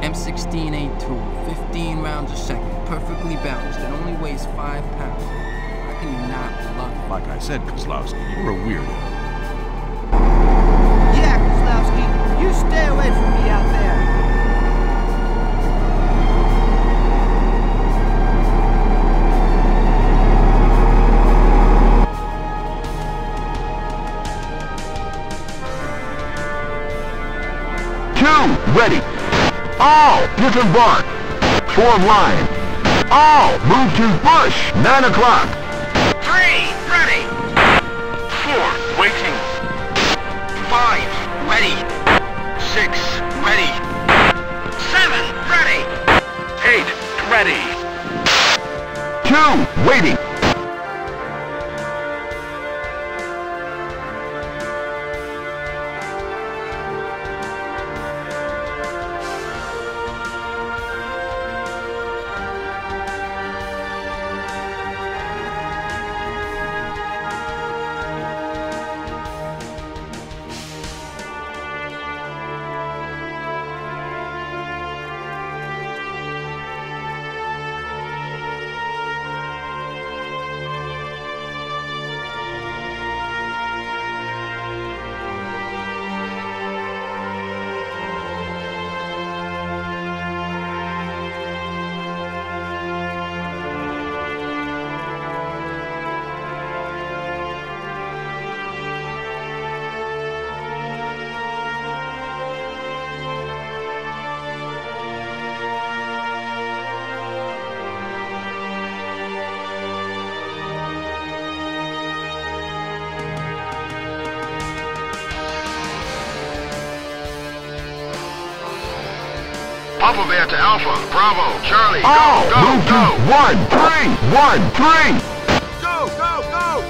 M16A2, 15 rounds a second, perfectly balanced. It only weighs 5 pounds. How can you not love it? Like I said, Kozlowski, you're a weirdo. Yeah, Kozlowski, you stay away from me out there. Ready. All disembark. Form line. All move to bush. 9 o'clock. 3, ready. 4, waiting. 5, ready. 6, ready. 7, ready. 8, ready. 2, waiting. Papa Bear to Alpha, Bravo, Charlie, All go, move go, to go! 1, 3, 1, 3. Go, go, go!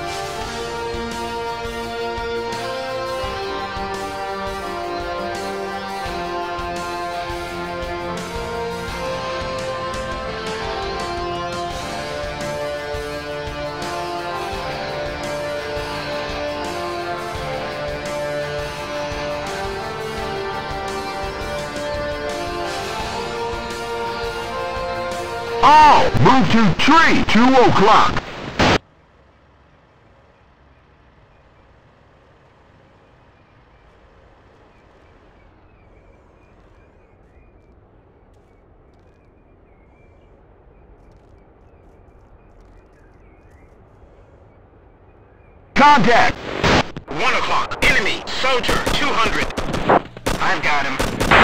All move to tree. 2 o'clock. Contact. 1 o'clock, enemy, soldier, 200. I've got him.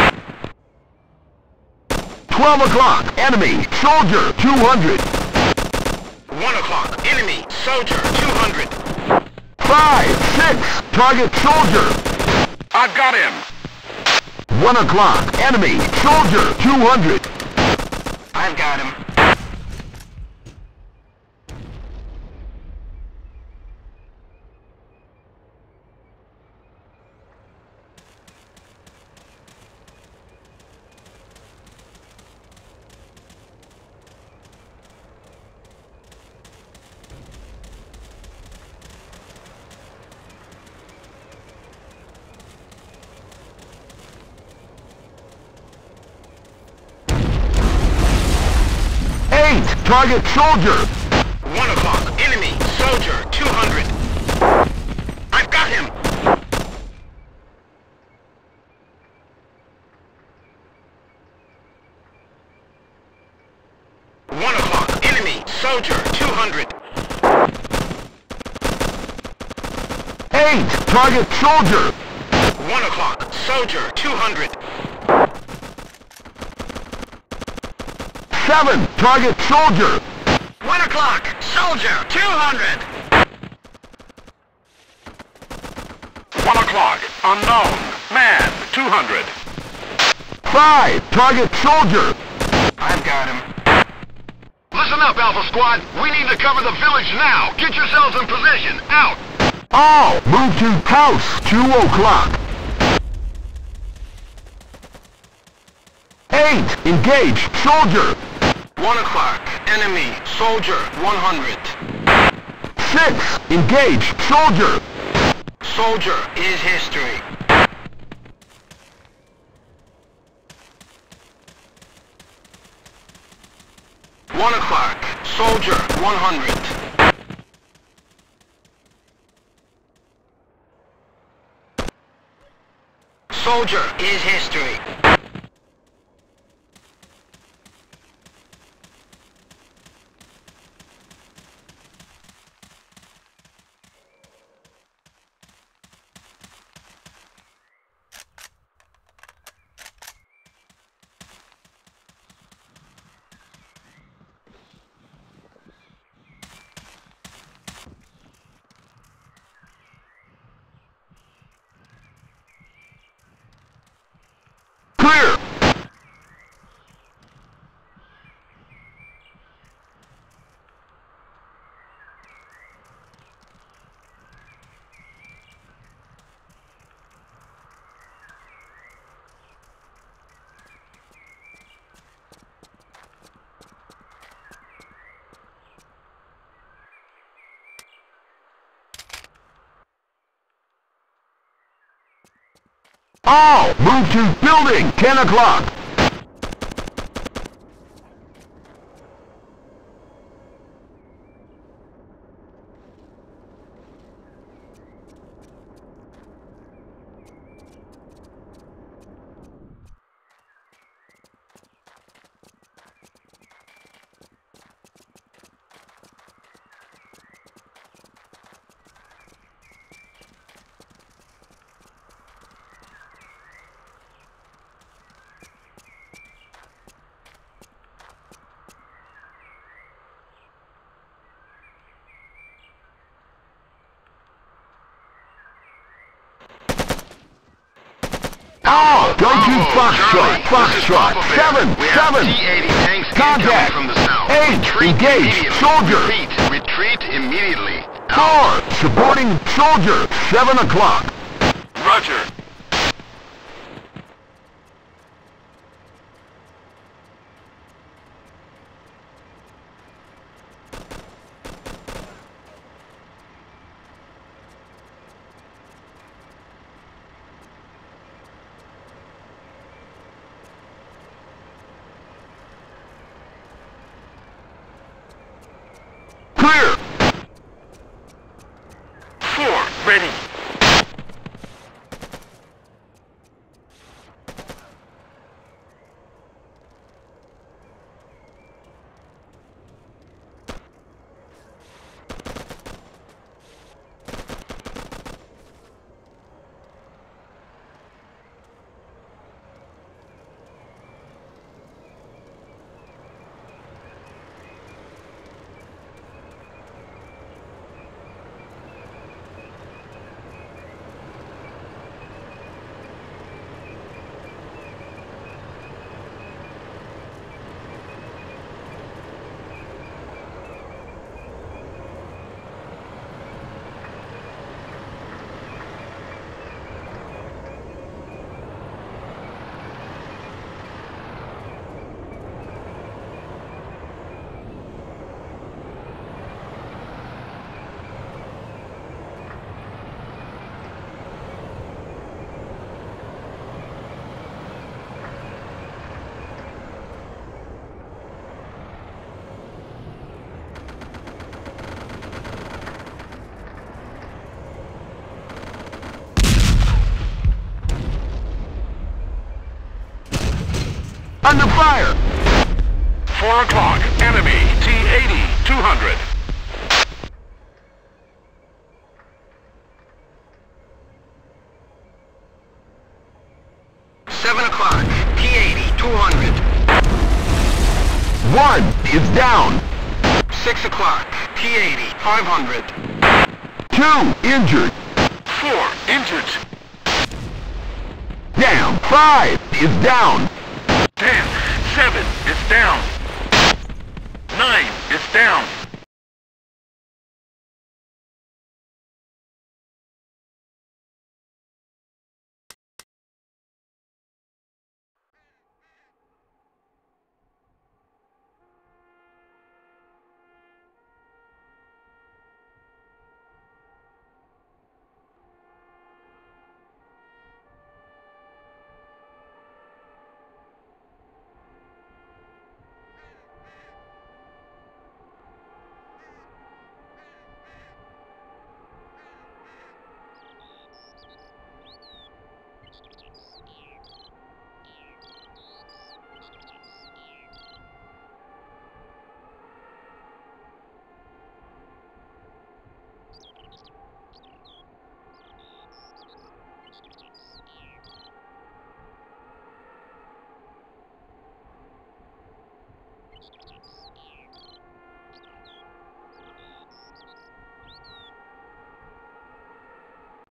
12 o'clock. Enemy. Soldier. 200. 1 o'clock, enemy, soldier, 200. 5, 6. Target soldier. I've got him. 1 o'clock. Enemy. Soldier. 200. I've got him. Target soldier. 1 o'clock, enemy, soldier, 200. I've got him. 1 o'clock, enemy, soldier, 200. 8. Target soldier. 1 o'clock, soldier, 200. 7. Target soldier. 1 o'clock, soldier, 200. 1 o'clock, unknown, man, 200. 5. Target soldier. I've got him. Listen up, Alpha Squad. We need to cover the village now. Get yourselves in position. Out. All move to house. 2 o'clock. 8. Engage soldier. 1 o'clock, enemy, soldier, 100. 6. Engage soldier. Soldier is history. 1 o'clock. Soldier, 100. Soldier is history. Clear! All move to building, 10 o'clock. All go to Foxtrot, Foxtrot, 7, 7. T-80 tanks Contact. incoming from the south. 8, Retreat engage, immediately. soldier. Retreat immediately. 4, supporting soldier, 7 o'clock. Roger. Clear! 4, ready. Under fire! 4 o'clock. Enemy. T-80, 200. T-80, 200. 1 is down. 6 o'clock. T-80, 500. 2 injured. 4 injured. Down. 5 is down. 10, 7 is down. 9 is down.